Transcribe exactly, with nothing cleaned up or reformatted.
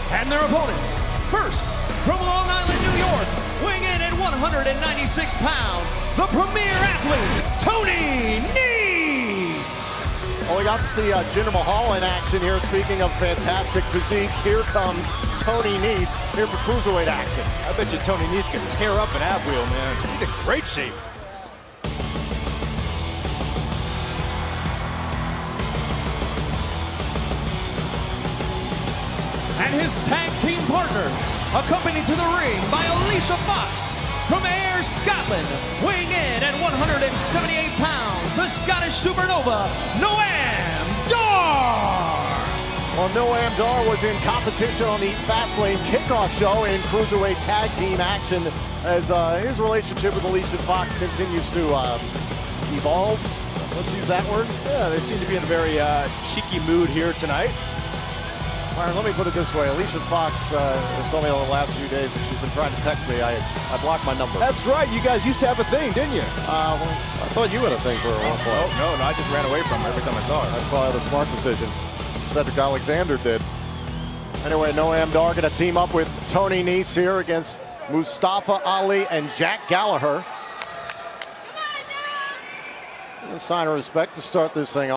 And their opponent, first from Long Island, New York, weighing in at one hundred ninety-six pounds, the premier athlete, Tony Nese. Well, we got to see uh, Jinder Mahal in action here. Speaking of fantastic physiques, here comes Tony Nese here for cruiserweight action. I bet you Tony Nese could tear up an ab wheel, man. He's in great shape. And his tag team partner, accompanied to the ring by Alicia Fox from Ayr, Scotland, weighing in at one hundred seventy-eight pounds, the Scottish Supernova, Noam Dar. Well, Noam Dar was in competition on the Fastlane kickoff show in cruiserweight tag team action as uh, his relationship with Alicia Fox continues to uh, evolve. Let's use that word. Yeah, they seem to be in a very uh, cheeky mood here tonight. Byron, let me put it this way. Alicia Fox uh, has told me over the last few days that she's been trying to text me. I, I blocked my number. That's right. You guys used to have a thing, didn't you? Uh, well, I thought you had a thing for her at one point. Oh, no, no. I just ran away from her every time I saw her. That's probably the smart decision. Cedric Alexander did. Anyway, Noam Dar going to team up with Tony Nese here against Mustafa Ali and Jack Gallagher. A sign of respect to start this thing off.